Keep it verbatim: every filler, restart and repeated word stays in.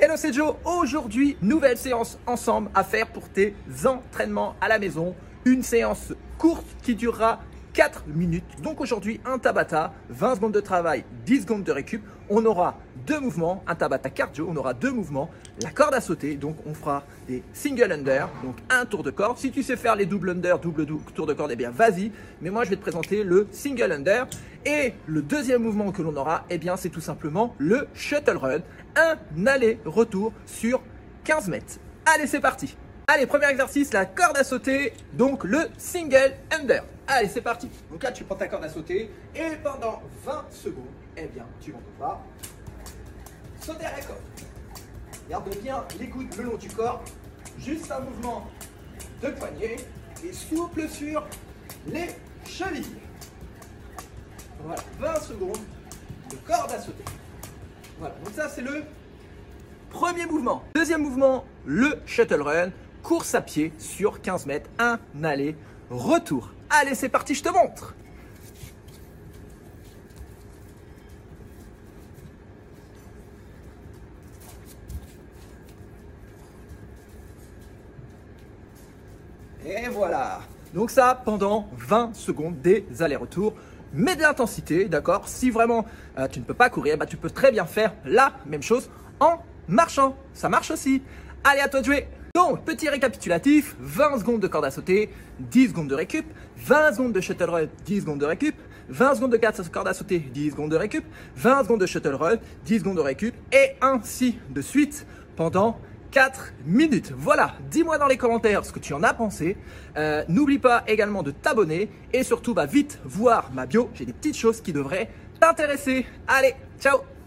Hello, c'est Joe. Aujourd'hui, nouvelle séance ensemble à faire pour tes entraînements à la maison. Une séance courte qui durera quatre minutes. Donc aujourd'hui, un Tabata, vingt secondes de travail, dix secondes de récup. On aura deux mouvements, un Tabata cardio, on aura deux mouvements. La corde à sauter, donc on fera des single under, donc un tour de corde. Si tu sais faire les double under, double tour de corde, eh bien vas-y. Mais moi, je vais te présenter le single under. Et le deuxième mouvement que l'on aura, eh bien c'est tout simplement le shuttle run. Un aller-retour sur quinze mètres. Allez, c'est parti. Allez, premier exercice, la corde à sauter, donc le single under. Allez, c'est parti. Donc là, tu prends ta corde à sauter et pendant vingt secondes, eh bien, tu vas pouvoir sauter à la corde. Garde bien les coudes le long du corps. Juste un mouvement de poignet et souple sur les chevilles. Voilà, vingt secondes de corde à sauter. Voilà, donc ça, c'est le premier mouvement. Deuxième mouvement, le shuttle run. Course à pied sur quinze mètres, un aller, retour. Allez, c'est parti, je te montre. Et voilà. Donc ça, pendant vingt secondes, des allers-retours. Mets de l'intensité, d'accord? Si vraiment euh, tu ne peux pas courir, bah, tu peux très bien faire la même chose en marchant. Ça marche aussi. Allez, à toi de jouer. Donc, petit récapitulatif, vingt secondes de corde à sauter, dix secondes de récup, vingt secondes de shuttle run, dix secondes de récup, vingt secondes de corde à sauter, dix secondes de récup, vingt secondes de shuttle run, dix secondes de récup, et ainsi de suite pendant quatre minutes. Voilà, dis-moi dans les commentaires ce que tu en as pensé. Euh, N'oublie pas également de t'abonner et surtout, bah, vite voir ma bio, j'ai des petites choses qui devraient t'intéresser. Allez, ciao!